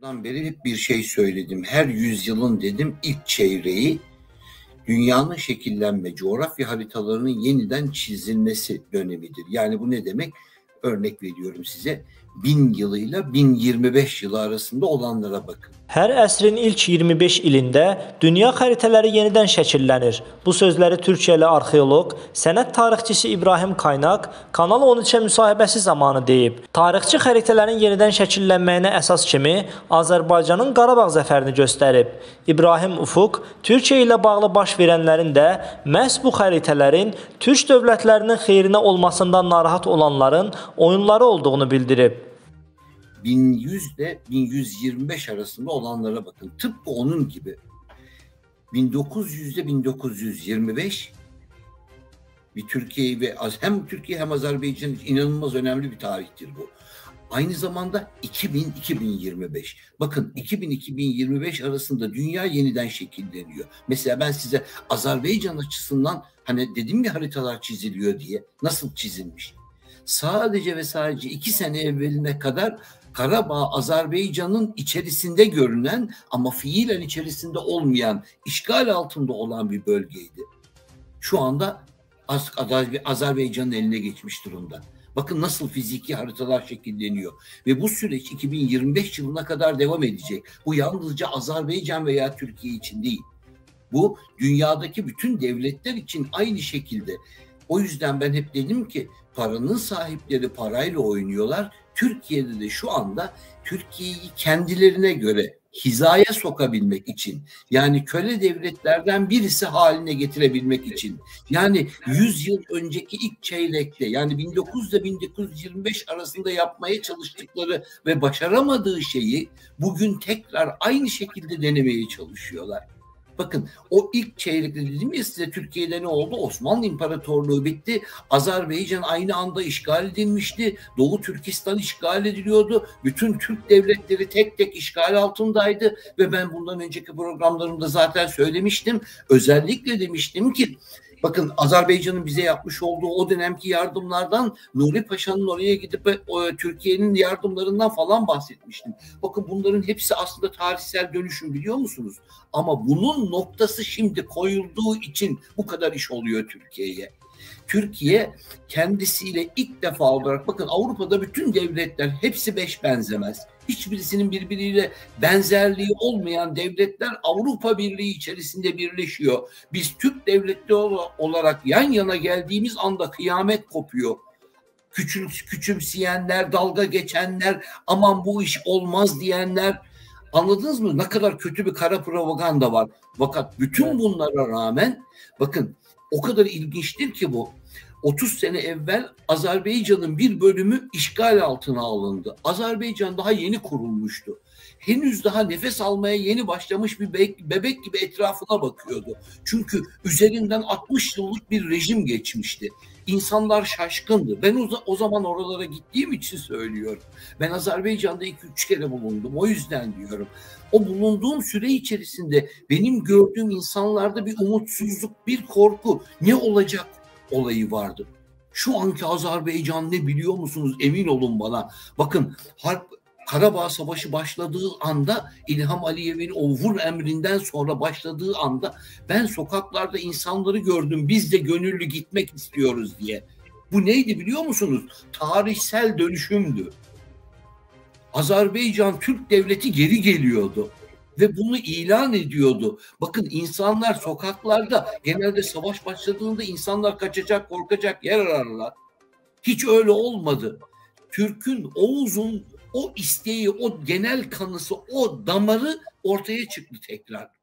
başından beri hep bir şey söyledim. Her yüzyılın dedim ilk çeyreği dünyanın şekillenme, coğrafya haritalarının yeniden çizilmesi dönemidir. Yani bu ne demek? Örnek veriyorum size. 1000 yılıyla 1025 yılı arasında olanlara bakın. Hər əsrin ilk 25 ilində dünya xəritələri yenidən şəkillənir. Bu sözləri Türkiyəli arxeoloq, sənət tarixçisi İbrahim Kaynak Kanal 13-ə müsahibəsi zamanı deyib. Tarixçi xəritələrin yenidən şəkillənməyinə əsas kimi Azərbaycanın Qarabağ zəfərini göstərib. İbrahim Ufuk, Türkiyə ilə bağlı baş verənlərin də məhz bu xəritələrin Türk dövlətlərinin xeyrinə olmasından narahat olanların oyunları olduğunu bildirib. 1100 ile 1125 arasında olanlara bakın. Tıpkı onun gibi 1900 ile 1925 bir Türkiye ve hem Türkiye hem Azerbaycan için inanılmaz önemli bir tarihtir bu. Aynı zamanda 2000-2025. Bakın 2000-2025 arasında dünya yeniden şekilleniyor. Mesela ben size Azerbaycan açısından hani dedim ya haritalar çiziliyor diye. Nasıl çizilmiş? Sadece ve sadece 2 sene evveline kadar Karabağ Azerbaycan'ın içerisinde görünen ama fiilen içerisinde olmayan, işgal altında olan bir bölgeydi. Şu anda Azerbaycan'ın eline geçmiş durumda. Bakın nasıl fiziki haritalar şekilleniyor. Ve bu süreç 2025 yılına kadar devam edecek. Bu yalnızca Azerbaycan veya Türkiye için değil. Bu dünyadaki bütün devletler için aynı şekilde. O yüzden ben hep dedim ki paranın sahipleri parayla oynuyorlar. Türkiye'de de şu anda Türkiye'yi kendilerine göre hizaya sokabilmek için, yani köle devletlerden birisi haline getirebilmek için, yani 100 yıl önceki ilk çeyrekte, yani 1900 ile 1925 arasında yapmaya çalıştıkları ve başaramadığı şeyi bugün tekrar aynı şekilde denemeye çalışıyorlar. Bakın o ilk çeyrekte dedim ya size, Türkiye'de ne oldu? Osmanlı İmparatorluğu bitti. Azerbaycan aynı anda işgal edilmişti. Doğu Türkistan işgal ediliyordu. Bütün Türk devletleri tek tek işgal altındaydı. Ve ben bundan önceki programlarımda zaten söylemiştim. Özellikle demiştim ki bakın Azerbaycan'ın bize yapmış olduğu o dönemki yardımlardan, Nuri Paşa'nın oraya gidip Türkiye'nin yardımlarından falan bahsetmiştim. Bakın bunların hepsi aslında tarihsel dönüşüm, biliyor musunuz? Ama bunun noktası şimdi koyulduğu için bu kadar iş oluyor Türkiye'ye. Türkiye kendisiyle ilk defa olarak, bakın Avrupa'da bütün devletler hepsi beş benzemez. Hiçbirisinin birbiriyle benzerliği olmayan devletler Avrupa Birliği içerisinde birleşiyor. Biz Türk devletleri olarak yan yana geldiğimiz anda kıyamet kopuyor. Küçümseyenler, dalga geçenler, aman bu iş olmaz diyenler, anladınız mı? Ne kadar kötü bir kara propaganda var. Fakat bütün bunlara rağmen bakın o kadar ilginçtir ki bu. 30 sene evvel Azerbaycan'ın bir bölümü işgal altına alındı. Azerbaycan daha yeni kurulmuştu. Henüz daha nefes almaya yeni başlamış bir bebek gibi etrafına bakıyordu. Çünkü üzerinden 60 yıllık bir rejim geçmişti. İnsanlar şaşkındı. Ben o zaman oralara gittiğim için söylüyorum. Ben Azerbaycan'da 2-3 kere bulundum. O yüzden diyorum. O bulunduğum süre içerisinde benim gördüğüm insanlarda bir umutsuzluk, bir korku, ne olacak olayı vardı. Şu anki Azerbaycan ne biliyor musunuz? Emin olun bana. Bakın Karabağ Savaşı başladığı anda, İlham Aliyev'in o vur emrinden sonra başladığı anda ben sokaklarda insanları gördüm. Biz de gönüllü gitmek istiyoruz diye. Bu neydi biliyor musunuz? Tarihsel dönüşümdü. Azerbaycan Türk devleti geri geliyordu ve bunu ilan ediyordu. Bakın insanlar sokaklarda, genelde savaş başladığında insanlar kaçacak, korkacak yer ararlar. Hiç öyle olmadı. Türk'ün, Oğuz'un o isteği, o genel kanısı, o damarı ortaya çıktı tekrar.